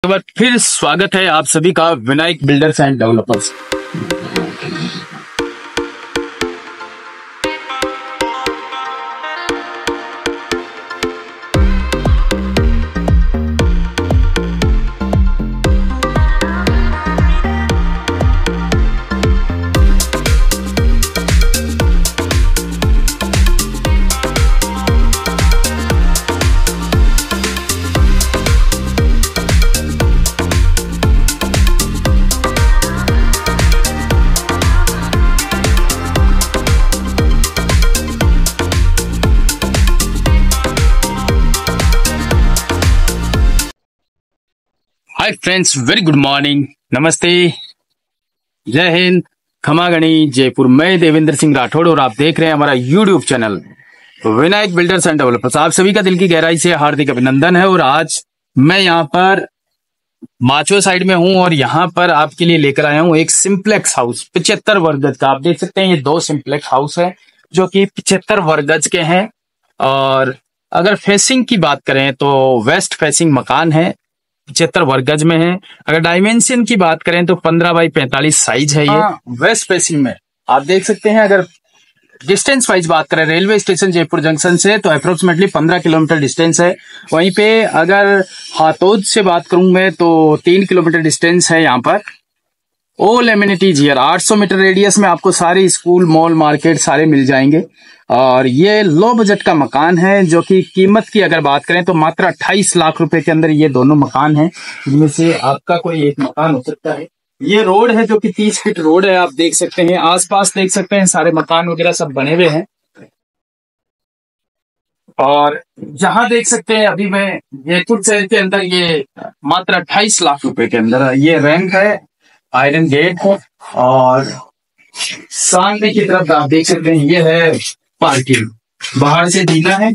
तो बार फिर स्वागत है आप सभी का Vinayak builders and developers. Hi friends, very good morning, नमस्ते, जय हिंद, खमा गणी, जयपुर। मैं देवेंद्र सिंह राठौड़ और आप देख रहे हैं हमारा YouTube channel Vinayak builders and developers. आप सभी का दिल की गहराई से हार्दिक अभिनंदन है। और आज मैं यहाँ पर माचो साइड में हूँ और यहाँ पर आपके लिए लेकर आया हूँ एक सिंप्लेक्स हाउस 75 वर्ग गज का। आप देख सकते हैं ये 2 सिंप्लेक्स हाउस है जो कि 75 वर्ग गज के हैं। और अगर फेसिंग की बात करें तो वेस्ट फेसिंग मकान है, 75 वर्ग गज में है। अगर डायमेंशन की बात करें तो 15 बाई 45 साइज है ये वेस्ट फेसिंग में। आप देख सकते हैं। अगर डिस्टेंस वाइज बात करें रेलवे स्टेशन जयपुर जंक्शन से तो अप्रोक्सीमेटली 15 किलोमीटर डिस्टेंस है। वहीं पे अगर हाथोद से बात करूं मैं तो 3 किलोमीटर डिस्टेंस है। यहाँ पर all amenities here 800 metre radius में आपको सारे स्कूल, मॉल, मार्केट सारे मिल जाएंगे। और ये लो बजट का मकान है जो कि कीमत की अगर बात करें तो मात्र 28 लाख रुपए के अंदर ये दोनों मकान हैं, जिनमें से आपका कोई एक मकान हो सकता है। ये रोड है जो कि 30 फीट रोड है। आप देख सकते हैं आसपास, देख सकते हैं सारे मकान वगैरह सब बने हुए हैं। और जहां देख सकते हैं अभी मैं जयपुर शहर के अंदर ये मात्र 28 लाख रुपए के अंदर ये रैंक है, आयरन गेट है। और सामने की तरफ आप देख सकते हैं ये है पार्किंग, बाहर से जीना है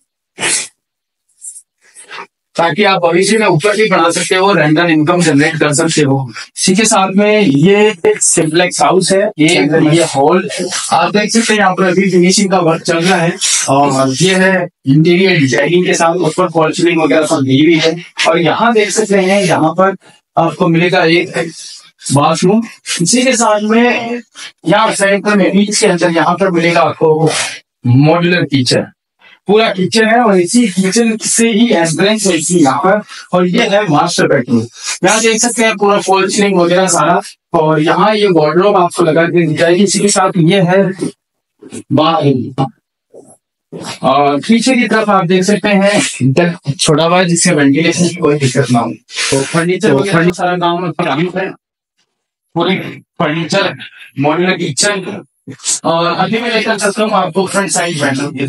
ताकि आप भविष्य में ऊपर भी बढ़ा सकते हो, रेंटल इनकम जनरेट कर सकते हो। इसी के साथ में ये एक सिंप्लेक्स हाउस है। ये हॉल आप देख सकते हैं, यहाँ पर अभी फिनिशिंग का वर्क चल रहा है। और ये है इंटीरियर डिजाइनिंग के साथ ऊपर फॉल सीलिंग वगैरह सब दी हुई है। और यहाँ देख सकते हैं यहाँ पर आपको मिलेगा एक बाथरूम। इसी के साथ में यहाँ सेंटर में बीच के अंदर यहाँ पर मिलेगा आपको मॉड्यूलर किचन, पूरा किचन है। और इसी किचन से ही एंट्रेंस है इसी यहाँ पर। और ये है मास्टर बेडरूम। यहाँ देख सकते हैं पूरा फॉल सीलिंग वगैरह सारा। और यहाँ ये वार्डरोब आपको लगा के दी जाएगी। इसी के साथ ये है बाहर। और पीछे की तरफ आप देख सकते हैं छोटा हुआ जिससे वेंटिलेशन की कोई दिक्कत ना हो। तो फर्नीचर सारा गाँव में पूरी फर्नीचर, मॉड्यूलर किचन। और अभी मैं लेकर चलता हूँ आपको फ्रंट साइड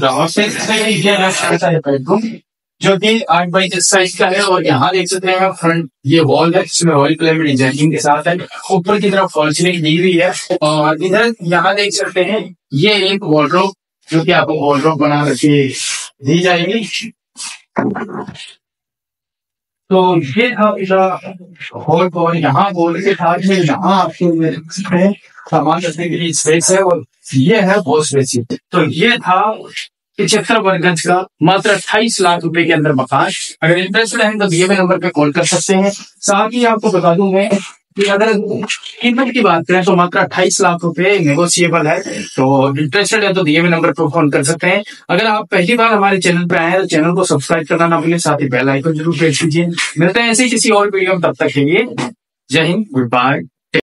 बेडरूम जो कि 8 बाई 10 साइज का है। और यहाँ देख सकते हैं फ्रंट ये वॉल है जिसमें ऑयल कलर में डिजाइनिंग के साथ है। ऊपर की तरफ फॉल सीलिंग दी हुई है। और इधर यहाँ देख सकते हैं ये एक वार्डरोब जो कि आपको वार्डरोब बना करके दी जाएगी। तो ये था हॉल। और यहाँ हॉल के साथ में यहाँ आपको सामान रखने के लिए स्पेस है। और ये है वॉश बेसिन। तो ये था 75 वर्ग गज का मात्र 28 लाख रुपए के अंदर मकान। अगर इंटरेस्टेड है तो दिए हुए नंबर पे कॉल कर सकते हैं। साथ ही आपको बता दूं मैं कि अगर कीमत की बात करें तो मात्र 28 लाख रुपए नेगोशिएबल है। तो इंटरेस्टेड है तो दिए हुए नंबर पर फोन कर सकते हैं। अगर आप पहली बार हमारे चैनल पे आए हैं तो चैनल को सब्सक्राइब करना ना भूलें, साथ ही बेल आइकन जरूर प्रेस कीजिए। मिलते हैं ऐसे ही किसी और वीडियो में, तब तक के लिए जय हिंद, गुड बाय।